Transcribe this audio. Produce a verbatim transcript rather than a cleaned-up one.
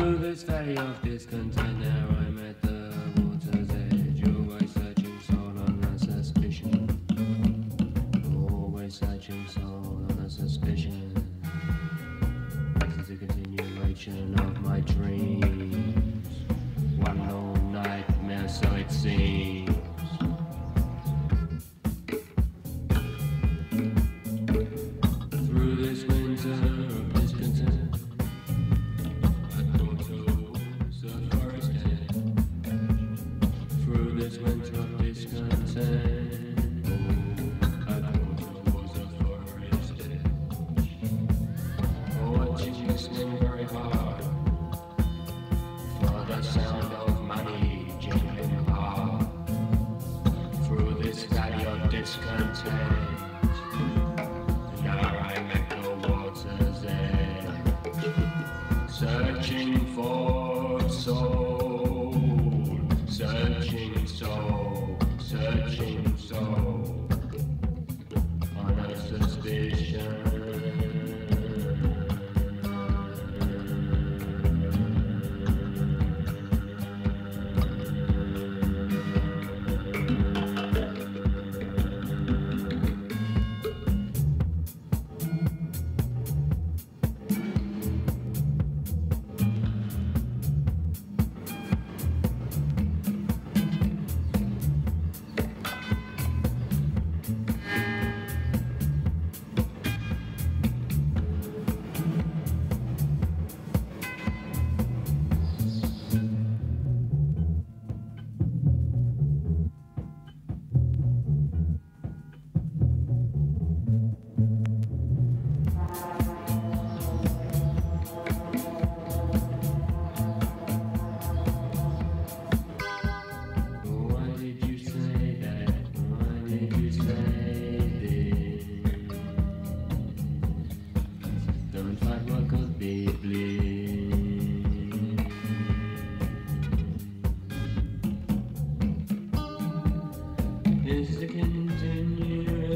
Through this valley of discontent, now I'm at the water's edge. Always searching soul on a suspicion. Always searching soul on a suspicion. This is a continuation of my dreams. One long nightmare, so it seems. Through this winter of discontent, I thought towards the forest edge. Through this winter of discontent, I thought towards the forest edge. Watching, listening very hard for the sound of money jingling hard. Through this valley of discontent, searching for soul, searching soul, searching soul, on a suspicion. Don't fight what could be bleed. Is the continuation